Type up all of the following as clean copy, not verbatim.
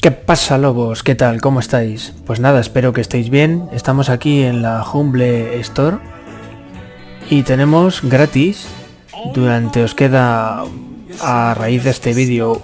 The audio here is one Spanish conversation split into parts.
¿Qué pasa, lobos? ¿Qué tal? ¿Cómo estáis? Pues nada, espero que estéis bien. Estamos aquí en la Humble Store y tenemos gratis, os queda a raíz de este vídeo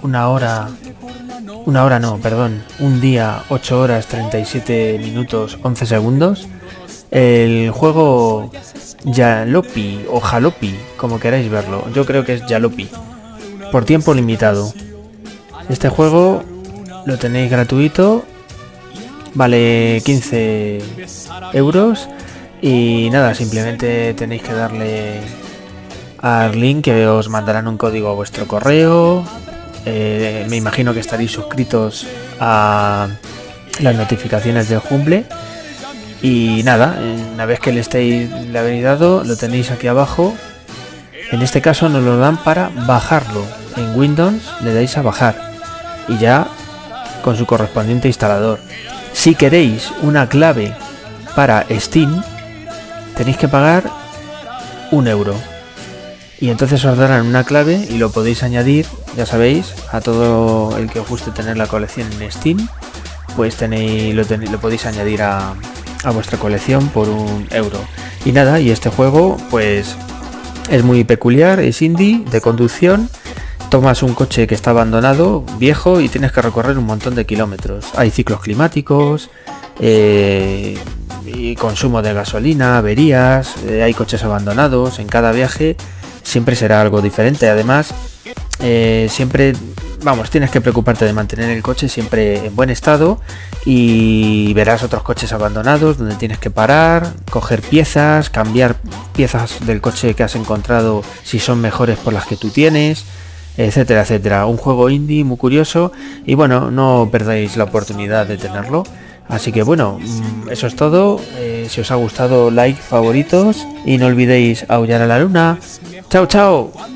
un día, 8 horas, 37 minutos, 11 segundos, el juego Jalopy o Jalopy, como queráis verlo. Yo creo que es Jalopy, por tiempo limitado. Este juego lo tenéis gratuito, vale 15 euros y nada, simplemente tenéis que darle al link que os mandarán un código a vuestro correo. Me imagino que estaréis suscritos a las notificaciones del Humble y nada, una vez que le habéis dado, lo tenéis aquí abajo. En este caso nos lo dan para bajarlo. En Windows le dais a bajar y ya con su correspondiente instalador. Si queréis una clave para Steam, tenéis que pagar 1 euro y entonces os darán una clave y lo podéis añadir, ya sabéis, a todo el que os guste tener la colección en Steam, pues lo podéis añadir a vuestra colección por 1 euro. Y nada, y este juego pues es muy peculiar, es indie, de conducción. Tomas un coche que está abandonado, viejo, y tienes que recorrer un montón de kilómetros. Hay ciclos climáticos, y consumo de gasolina, averías, hay coches abandonados. En cada viaje siempre será algo diferente. Además, tienes que preocuparte de mantener el coche siempre en buen estado y verás otros coches abandonados donde tienes que parar, coger piezas, cambiar piezas del coche que has encontrado si son mejores por las que tú tienes, etcétera, etcétera. Un juego indie muy curioso y bueno, no perdáis la oportunidad de tenerlo. Así que bueno, eso es todo. Si os ha gustado, like, favoritos y no olvidéis aullar a la luna. ¡Chao, chao!